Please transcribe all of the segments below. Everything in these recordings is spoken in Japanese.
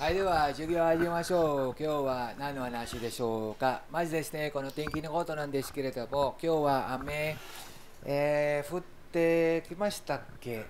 はい、では授業を始めましょう。今日は何の話でしょうか。まずですね、この天気のことなんですけれども、今日は雨、降ってきましたっけ。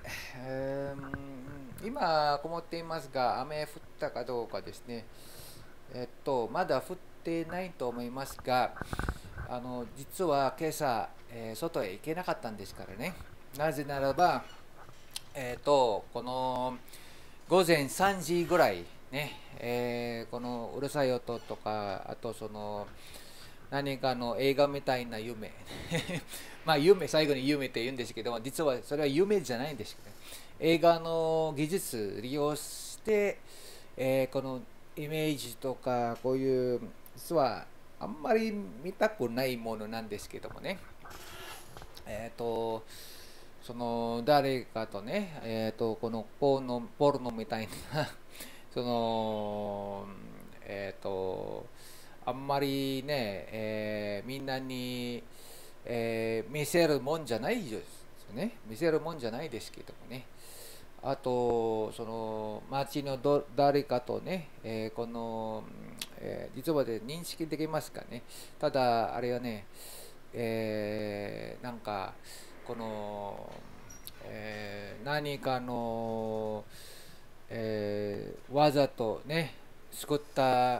今、曇っていますが、雨降ったかどうかですね。まだ降ってないと思いますが、実は今朝、外へ行けなかったんですからね。なぜならば、この午前3時ぐらいね、このうるさい音とか、あとその何かの映画みたいな夢まあ夢、最後に夢って言うんですけども、実はそれは夢じゃないんですけど、ね、映画の技術利用して、このイメージとかこういう実はあんまり見たくないものなんですけどもね、その誰かとね、このポルノみたいなその、あんまりね、みんなに、見せるもんじゃないですよね。見せるもんじゃないですけどもね。あと、その町の誰かとね、この、実はで認識できますかね。ただ、あれはね、なんかこの、何かの、わざとね作った、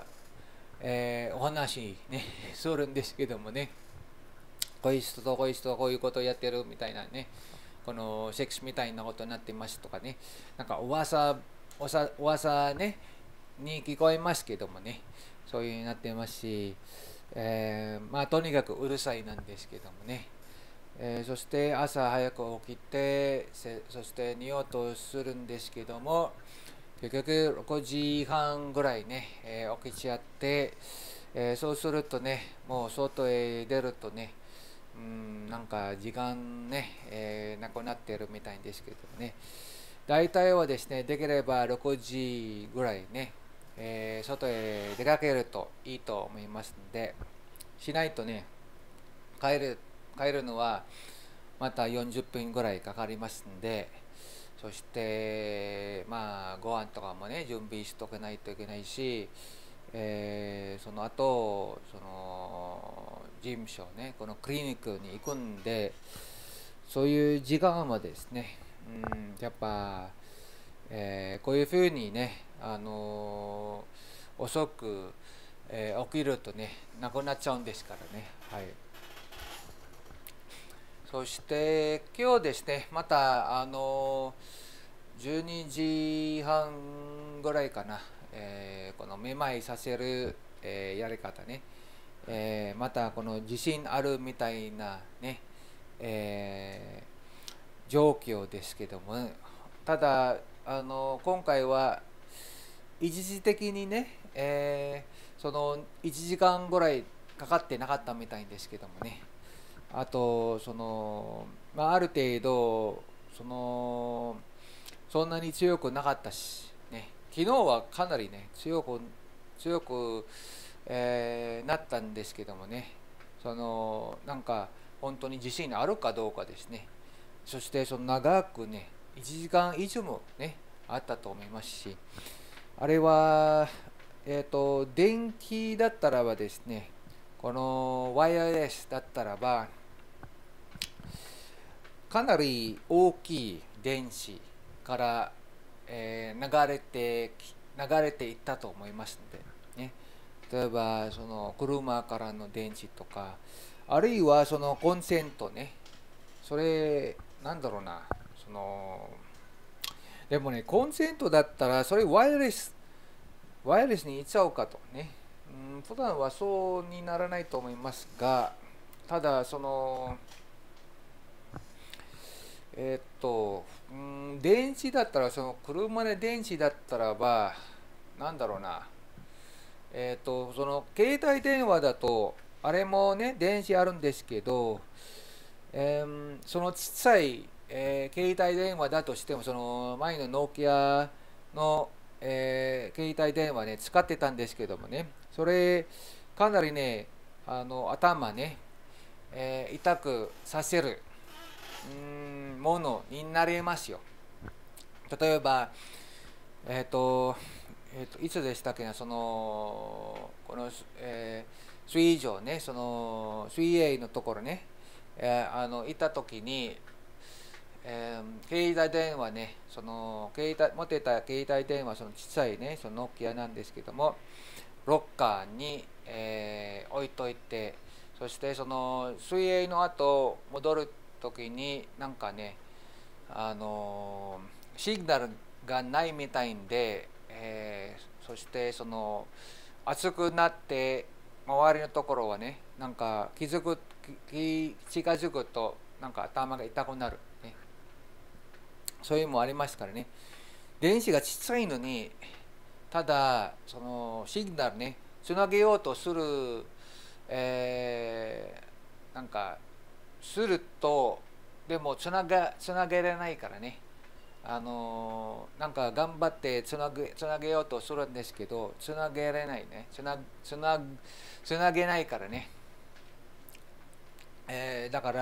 お話ねするんですけどもね、こういう人とこういう人とこういうことをやってるみたいなね、このセックスみたいなことになってますとかね、なんか噂ねに聞こえますけどもね、そういう風になってますし、まあとにかくうるさいなんですけどもね、そして朝早く起きてそして寝ようとするんですけども、結局6時半ぐらいね、起きちゃって、そうするとね、もう外へ出るとね、なんか時間ね、なくなってるみたいですけどね、大体はですね、できれば6時ぐらいね、外へ出かけるといいと思いますので、しないとね、帰る帰るのはまた40分ぐらいかかりますんで、そしてまあご飯とかもね準備しとかないといけないし、その後その事務所ね、このクリニックに行くんで、そういう時間はですね、やっぱ、こういうふうにね、遅く、起きるとねなくなっちゃうんですからね。はい。そして今日ですね、また12時半ぐらいかな、このめまいさせる、やり方ね、またこの地震あるみたいなね、え状況ですけども、ただ今回は一時的にね、その1時間ぐらいかかってなかったみたいですけどもね、あとその、まあ、ある程度そのそんなに強くなかったし、ね、昨日はかなりね強く、なったんですけどもね、そのなんか本当に自信あるかどうかですね。そしてその長くね1時間以上もねあったと思いますし、あれは電気だったらばですね、このワイヤレスだったらばかなり大きい電子から、流れていったと思いますので、ね、例えばその車からの電子とか、あるいはそのコンセントね、それなんだろうな、そのでもねコンセントだったらそれワイヤレスにいっちゃうかとね、普段はそうにならないと思いますが、ただその電池だったら、その車で電池だったらば、なんだろうな、その携帯電話だと、あれもね、電池あるんですけど、そのちっちゃい、携帯電話だとしても、その前のノキアの、携帯電話ね、使ってたんですけどもね、それ、かなりね、頭ね、痛くさせるものになりますよ。例えば、えっ、と、 いつでしたっけな、この、水上ね、水泳のところね、行った時に、携帯電話ね、持ってた携帯電話、小さいね、ノキアなんですけども、ロッカーに、置いといて、そして水泳の後戻る時になんかね、シグナルがないみたいんで、そして暑くなって周りのところはね、なんか近づくとなんか頭が痛くなる、ね、そういうのもありますからね。電子がちっちゃいのに、ただシグナルね、つなげようとする、なんかすると、でもつなげられないからね、なんか頑張ってつなげようとするんですけど、つなげられないね、つなげないからね、だから、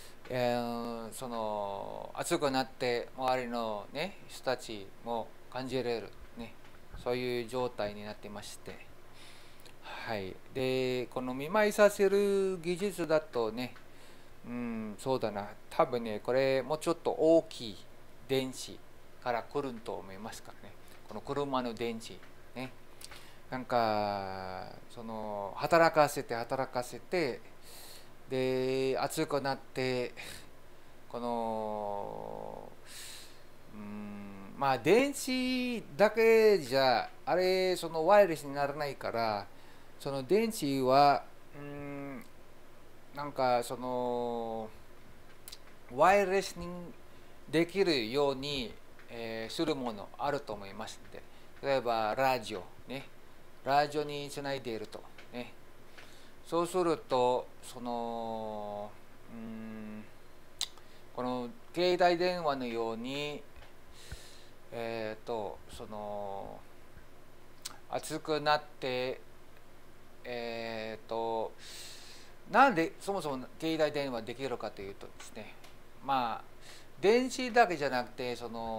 暑くなって周りのね人たちも感じれるね、そういう状態になってまして、はい。でこの見舞いさせる技術だとね、そうだな、多分ね、これもうちょっと大きい電子から来ると思いますからね、この車の電池ね、なんか働かせて、で熱くなって、このまあ電子だけじゃあれワイヤレスにならないから、電池はなんかワイヤレスにできるように、するものあると思いますので、例えばラジオね、ラジオにつないでいるとね、そうするとこの携帯電話のように、熱くなって、なんでそもそも携帯電話できるかというとですね、まあ電子だけじゃなくて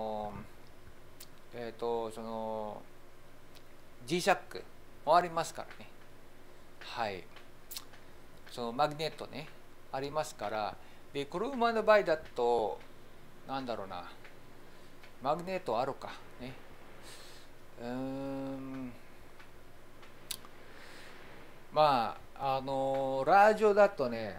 磁石もありますからね、はい、マグネットねありますから、で車の場合だとなんだろうな、マグネットあるかね、まあラジオだとね、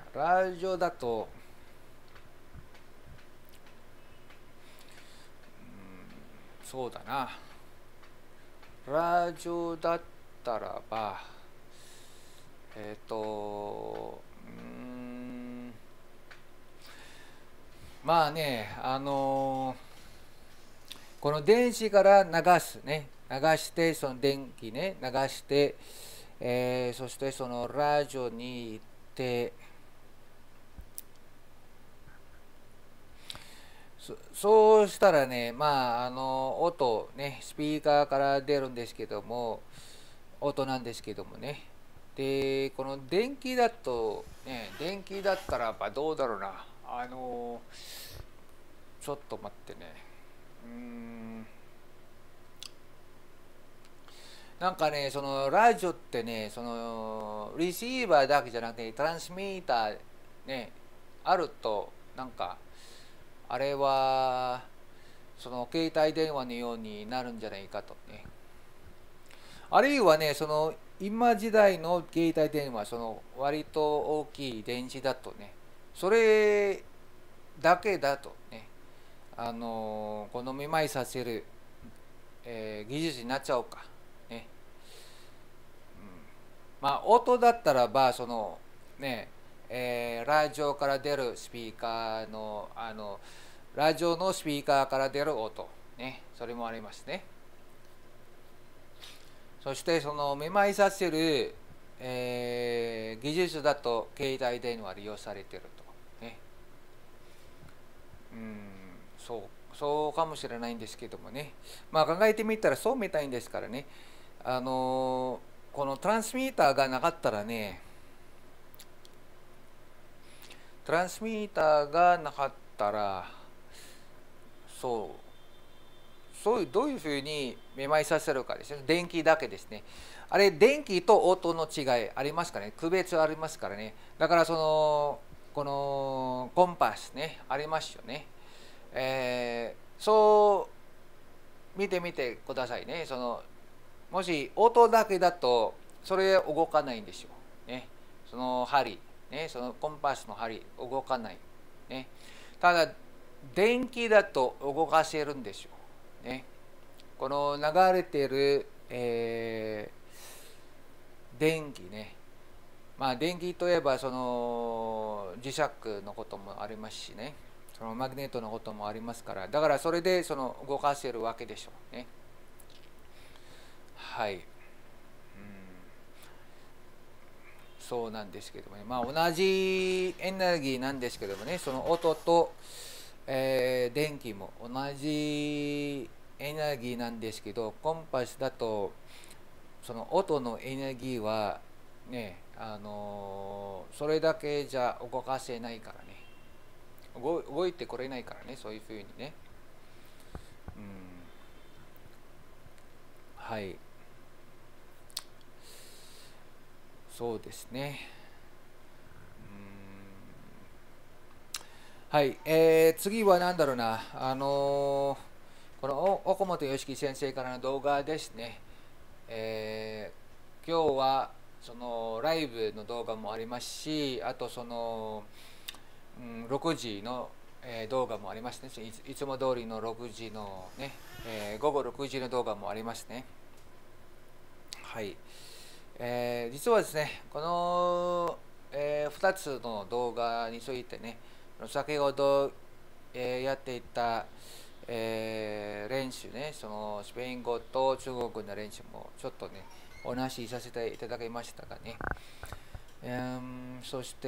そうだな、ラジオだったらばえっ、とまあね、この電子から流して、電気ね流して、そしてラジオに行って、そうしたらね、まあ音ね、スピーカーから出るんですけども、音なんですけどもね、でこの電気だったらばどうだろうな、ちょっと待ってね、なんかね、ラジオってね、リシーバーだけじゃなくてトランスミーターねあると、なんかあれは携帯電話のようになるんじゃないかとね。あるいはね、今時代の携帯電話、割と大きい電池だとね、それだけだとね、この見舞いさせる、技術になっちゃうかね。まあ音だったらばね、ラジオから出るスピーカーのラジオのスピーカーから出る音ね、それもありますね。そしてめまいさせる、技術だと携帯電話利用されているとね、そうかもしれないんですけどもね、まあ考えてみたらそうみたいんですからね、このトランスミーターがなかったらね、トランスミーターがなかったら、 どういうふうにめまいさせるかですね。電気だけですね。あれ、電気と音の違いありますからね。区別ありますからね。だからこのコンパスね、ありますよね。そう見てみてくださいね。もし音だけだと、それ動かないんですよ。ね。その針、ね、そのコンパスの針、動かない。ね。ただ、電気だと動かせるんですよ。ね。この流れてる、電気ね。まあ電気といえば磁石のこともありますしね。そのマグネットのこともありますから、だからそれで動かせるわけでしょうね。はい。そうなんですけどもね。まあ同じエネルギーなんですけどもね、その音と、電気も同じエネルギーなんですけど、コンパスだとその音のエネルギーはね、それだけじゃ動かせないからね。動いてこれないからね、そういうふうにね。うん、はい。そうですね。はい。次は何だろうな。この岡本良樹先生からの動画ですね。今日はそのライブの動画もありますし、あと6時の、動画もありますね。いつも通りの6時のね、午後6時の動画もありますね。はい。実はですね、この、2つの動画についてね、先ほど、やっていた、練習ね、そのスペイン語と中国語の練習もちょっとね、お話しさせていただきましたがね。そして、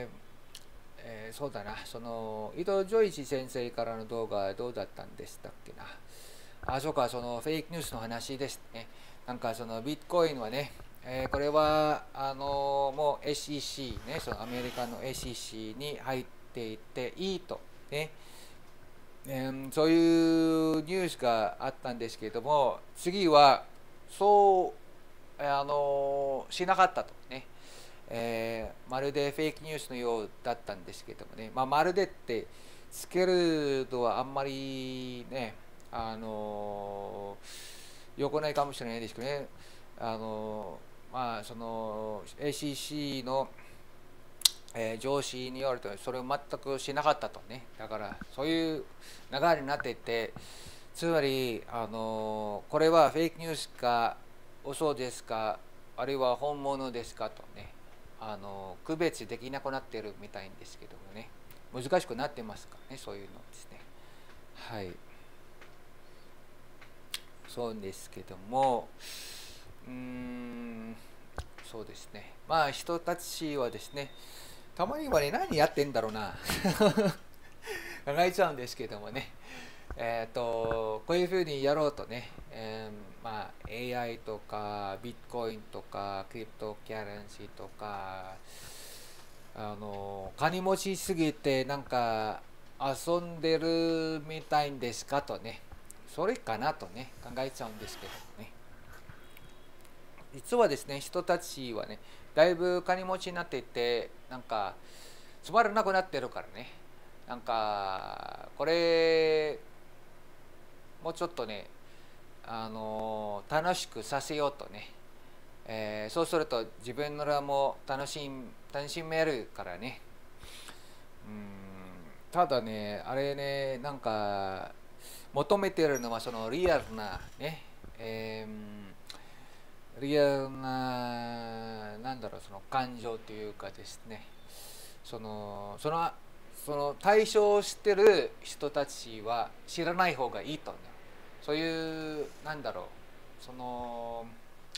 そうだな、伊藤浄一先生からの動画どうだったんでしたっけな。そうか、フェイクニュースの話ですね。なんかビットコインはね、これはもう SEC ね、そのアメリカの SEC に入っていっていいとね、そういうニュースがあったんですけれども、次はそうしなかったとね、まるでフェイクニュースのようだったんですけれどもね、まるでってつけるのはあんまりね、良くないかもしれないですけどね、ACC の、上司によるとそれを全くしなかったとね。だからそういう流れになっていて、つまりこれはフェイクニュースか嘘ですか、あるいは本物ですかとね、区別できなくなっているみたいんですけどもね、難しくなってますからね、そういうのですね。はい。そうですけども、そうですね。まあ人たちはですね、たまにはね、何やってんだろうな考えちゃうんですけどもね。こういうふうにやろうとね、AI とかビットコインとかクリプトキャレンシーとか金持ちすぎてなんか遊んでるみたいんですかとね、それかなとね考えちゃうんですけどもね。実はですね、人たちはね、だいぶ金持ちになっていて、なんかつまらなくなってるからね、なんかこれもうちょっとね、楽しくさせようとね、そうすると自分らも楽しめるからね。ただね、あれね、なんか求めてるのはそのリアルなね、リアルな、なんだろう、その感情というかですね、そのそのその対象を知ってる人たちは知らない方がいいとね、そういうなんだろう、その、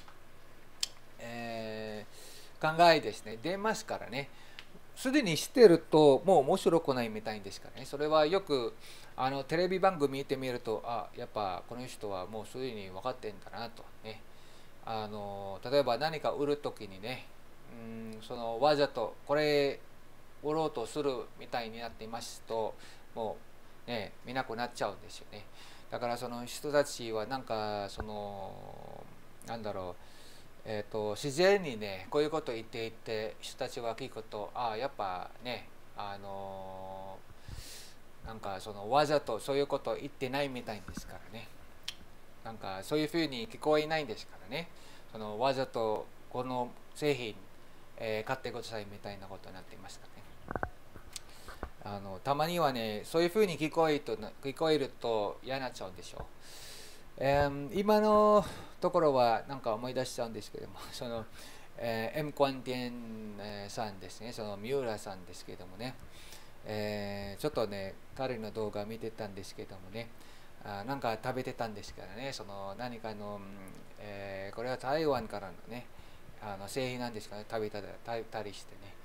考えですね出ますからね。すでに知ってるともう面白くないみたいですからね。それはよくテレビ番組見てみると、やっぱこの人はもうすでに分かってんだなとね。例えば何か売るときにね、わざとこれ売ろうとするみたいになっていますと、もうね見なくなっちゃうんですよね。 だからその人たちはなんかそのなんだろう、自然にねこういうことを言っていて人たちは聞くとやっぱねなんかそのわざとそういうことを言ってないみたいですからね。なんかそういうふうに聞こえないんですからね。そのわざとこの製品、買ってくださいみたいなことになっていましたね。たまにはねそういうふうに聞こえると嫌になっちゃうんでしょう。今のところはなんか思い出しちゃうんですけどもその、M コンテンさんですね、その三浦さんですけどもね、ちょっとね彼の動画見てたんですけどもね、なんか食べてたんですからね、その何かの、これは台湾からのね製品なんですかね、食べたりしてね、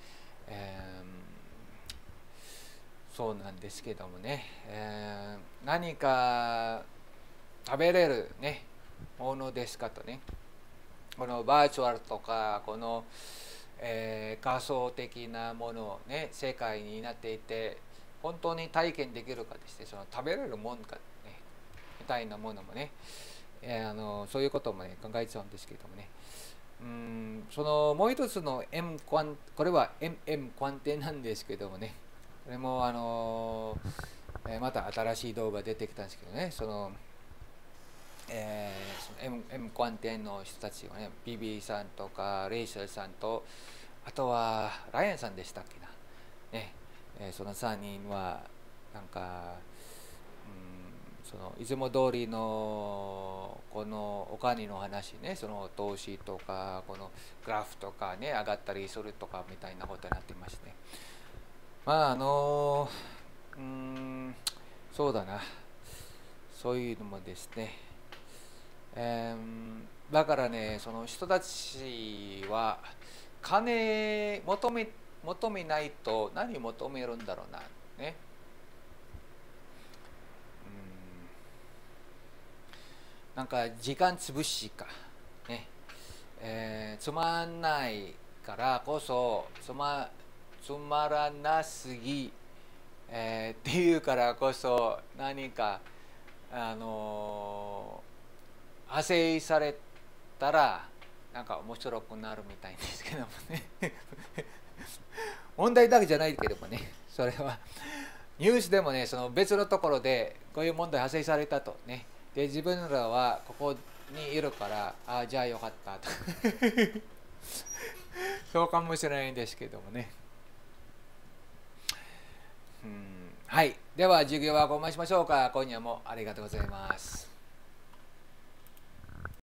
そうなんですけどもね、何か食べれるねものですかとね、このバーチャルとかこの、仮想的なものをね世界になっていて本当に体験できるかですね、その食べれるもんかねみたいなものもね、そういうこともね考えちゃうんですけどもね、そのもう一つの これは MM コンテなんですけどもね、これもまた新しい動画出てきたんですけどね、そのその M コンテの人たちはね、BB さんとかレイシェルさんと、あとはライアンさんでしたっけな、ね、その3人はなんか、そのいつも通りのこのお金の話ね、その投資とかこのグラフとかね上がったりするとかみたいなことになっていますね。まあそうだな、そういうのもですね、だからねその人たちは金求めないと何求めるんだろうなね、なんか時間潰しかね、つまんないからこそつまらなすぎ、っていうからこそ何かあの派生されたらなんか面白くなるみたいですけどもね問題だけじゃないけどもね、それはニュースでもねその別のところでこういう問題発生されたとね、で自分らはここにいるからじゃあよかったとそうかもしれないんですけどもね。はい、では授業はごましましょうか。今夜もありがとうございます。